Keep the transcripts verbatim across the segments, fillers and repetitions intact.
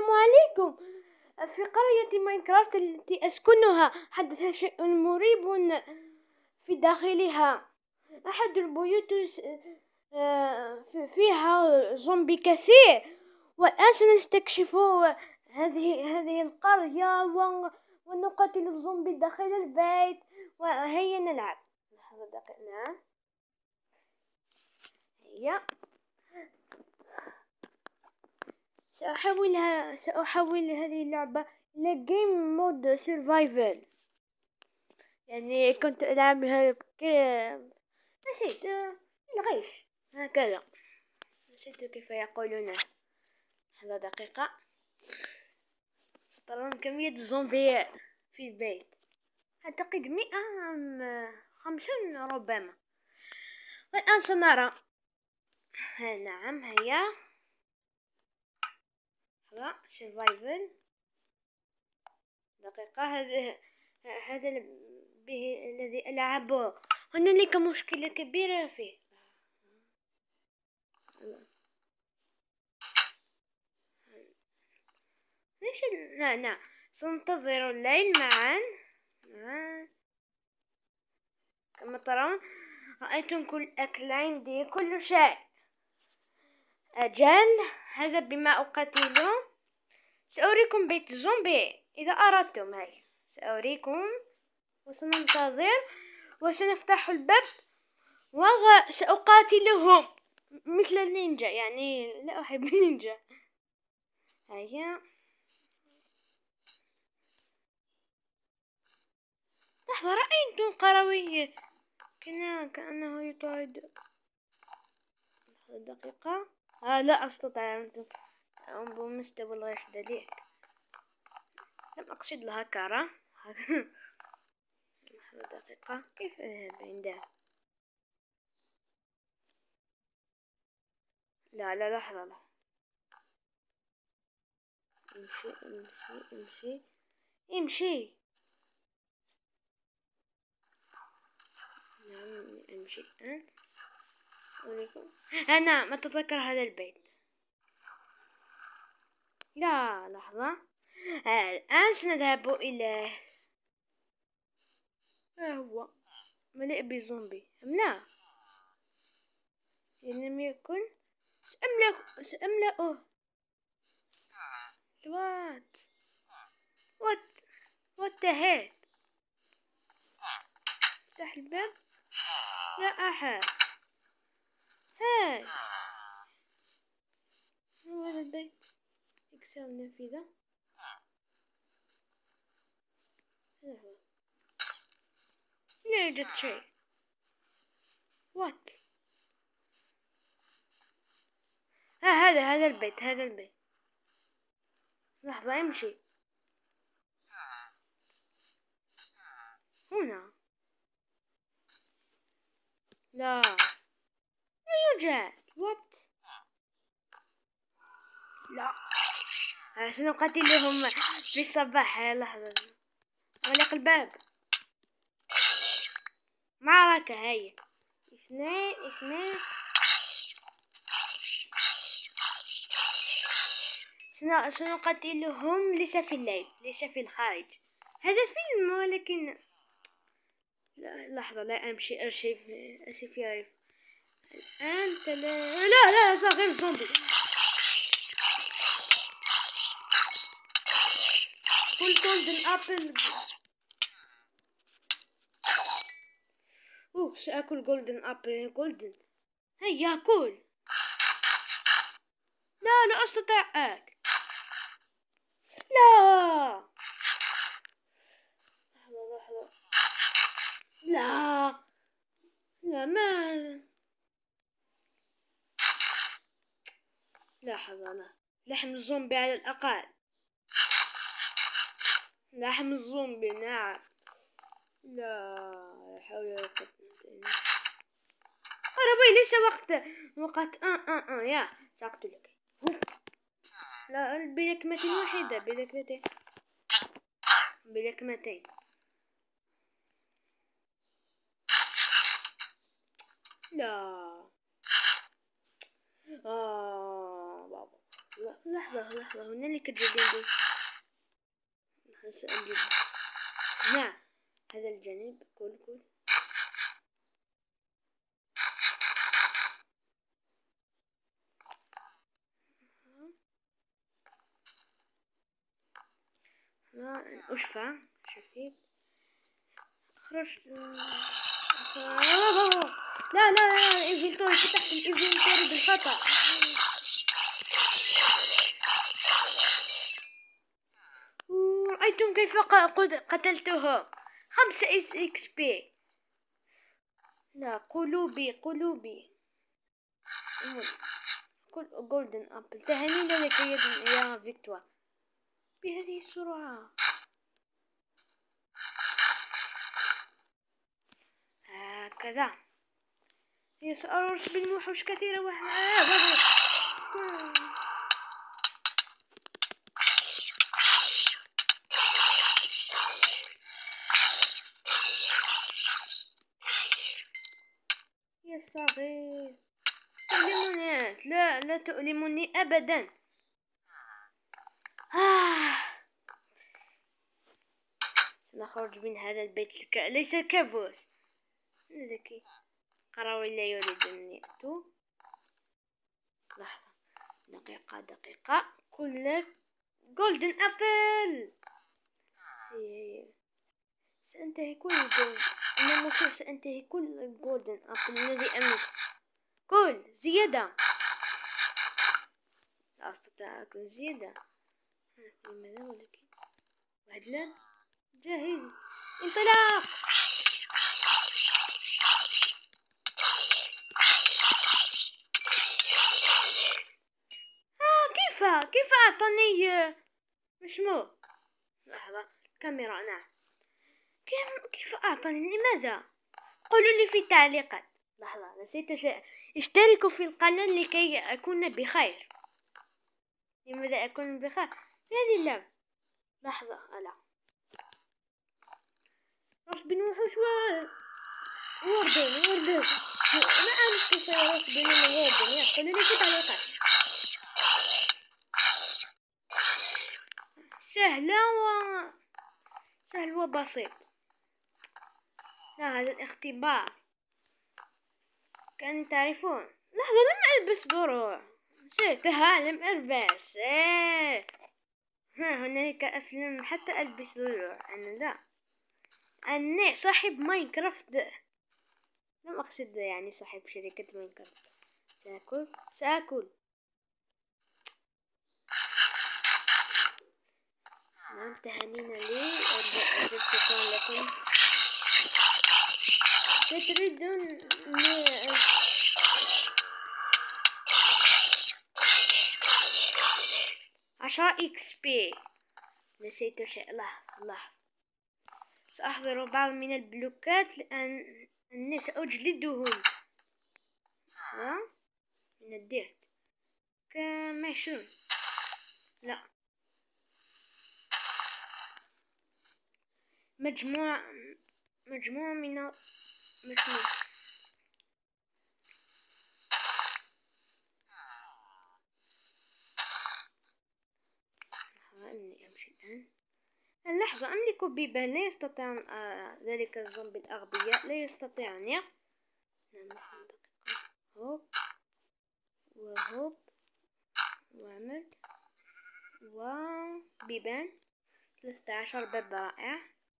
السلام عليكم. في قرية ماينكرافت التي أسكنها حدث شيء مريب في داخلها. أحد البيوت فيها زومبي كثير، والآن سنستكشف هذه هذه القرية ونقاتل الزومبي داخل البيت. وهيا نلعب. لحظة دقيقة. نعم هيا. سأحول سأحول هذه اللعبة إلى جيم مود سيرفايفل، يعني كنت ألعبها بكرة نسيت الغيش هكذا، نسيت كيف يقولون. لحظة دقيقة. ترون كمية الزومبي في البيت، أعتقد مئة أم خمسين ربما. والآن سنرى. نعم هيا. سيرفايفل دقيقة. هذا هذا به الذي ألعبه. هنالك مشكلة كبيرة فيه. ليش لا لا سننتظر الليل معا. كما ترون رأيتم كل أكل عندي، كل شيء. أجل هذا بما أقاتله. سأريكم بيت الزومبي إذا أردتم. هاي سأريكم، وسننتظر وسنفتح الباب وسأقاتلهم مثل النينجا، يعني لا أحب النينجا. هيا. لحظة، رأيت قروي كنا كأنه يطارد. دقيقة. آه لا أستطيع أن أقوم بمستوى الغش دليل. لم أقصد لها كارا. دقيقة. كيف أذهب عندها؟ لا لا لحظة لا. امشي امشي امشي امشي. نعم امشي الآن. أنا ما أتذكر هذا البيت. لا لحظة. الآن سنذهب إلى. ها هو مليء بزومبي أم لا؟ إن لم يكن سأملأ سأملأه. وات وات وات the heck. افتح الباب. لا أحد. هاي هذا البيت. اكسر النافذة. لا يوجد شيء. وات. ها هذا هذا البيت هذا البيت. لحظة امشي. هنا. لا لا يوجد. وات. لا سنقاتلهم في الصباح. لحظة أغلق الباب. معركة. هيا اثنين اثنين. سنقاتلهم ليس في الليل، ليس في الخارج. هذا فيلم ولكن لا. لحظة لا أمشي أرشف أسف يعرف. الآن تلا. لا لا صغير زومبي. كل جولدن أبل. أوه سأكل جولدن أبل. جولدن. هيا كل. لا لا أستطيع أكل. لا لحظة لحظة. لا لا ما. لحظة لا. لحم الزومبي على الأقل. لحم الزومبي نعم. لا حول ولا قوة إلا بالله. قربي ليس وقت وقت آه آه آه يا سأقتلك. لا بلكمة واحدة. بلكمتين بلكمتين. لا آه بابا. لا لحظة لحظة، هنالك جليد. سأجيب. نعم هذا الجانب. كل كل لا أشفع شفيت. اخرج. لا لا لا الانفنتوري، فتحت الانفنتوري بالخطأ. رأيتم كيف قتلته؟ خمسة اس اكس بي. لا قلوبي قلوبي. جولدن ابل. تهانينا لك يا فيكتور بهذه السرعة. هكذا هي سأرس بالوحوش كثيرة واحدة. يا صغير تؤلمني. لا لا تؤلمني أبدا. آه. سنخرج من هذا البيت الك... ليس الكابوس. ذكي قروي لا يريدني يأتوا. لحظة دقيقة دقيقة. كل جولدن أبل. هي هي سأنتهي كل الجولد. أنا مصر سأنتهي كل الجولدن أبل الذي أملك. كل زيادة. لا أستطيع أكل زيادة. لماذا ولكن واحد لا جاهز. انطلاق. آه كيف كيف أعطاني مشمو. لحظة الكاميرا. نعم كيف كيف أعطاني؟ لماذا؟ قولوا لي في التعليقات. لحظة نسيت شيء. اشتركوا في القناة لكي أكون بخير. لماذا أكون بخير في هذه اللعبة؟ لحظة ألا رص بن وحوش و وردن وردن. ما أعرف كيف رص بن وردن. يقولوا لي في التعليقات. سهلة و سهل وبسيط. لا هذا الاختبار كان تعرفون. لحظة لم ألبس دروع. نسيتها لم ألبس. ايه ها هنالك أفلام حتى ألبس دروع. أنا لا. أنا صاحب ماينكرافت. لم أقصد يعني صاحب شركة ماينكرافت. سأكل سأكل. نعم تهانينا لي. أجد شكرا لكم. تريدون عشرة اكس بي. نسيت شيء. الله الله سأحضر بعض من البلوكات لأن أني سأجلدهم. ها من الديرت كماشون. لا مجموع مجموع من مجموع. أني أمشي الآن. اللحظة أملك بيبان لا يستطيع آه ذلك الزومبي الأغبياء لا يستطيعني. نعم دقيقة. هوب وهوب وعمل وبيبان ثلاثة عشر باب رائع.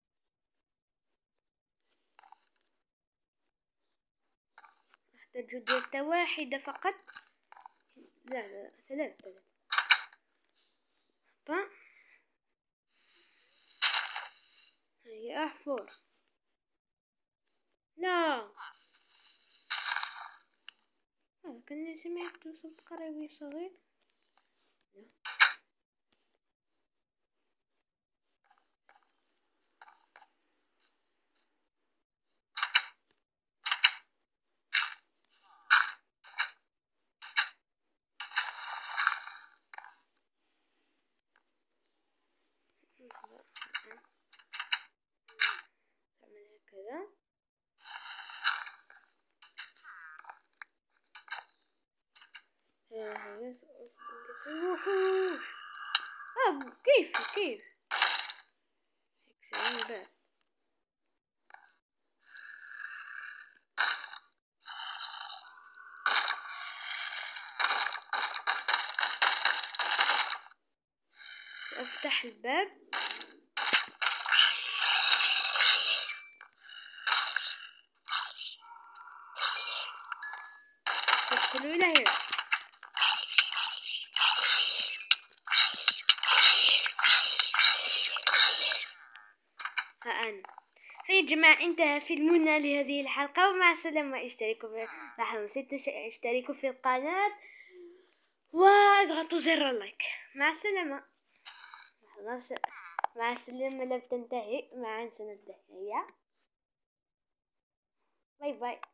أحتاج ديرة واحدة فقط. لا لا ثلاث ثلاث. طيب هيا أحفر. لا هذا كان سمعت صوت قروي صغير. لا. تعمل هكذا. اه كيف كيف يكسرون الباب. افتح الباب. ادخلوا الى هنا. ها انا. فيا جماعة انتهى فيلمنا لهذه الحلقة، ومع السلامة. اشتركوا في لاحظوا نسيتوا اشتركوا في القناة واضغطوا زر اللايك. مع السلامة. مع السلامة. لم تنتهي، معا سننتهي. باي باي.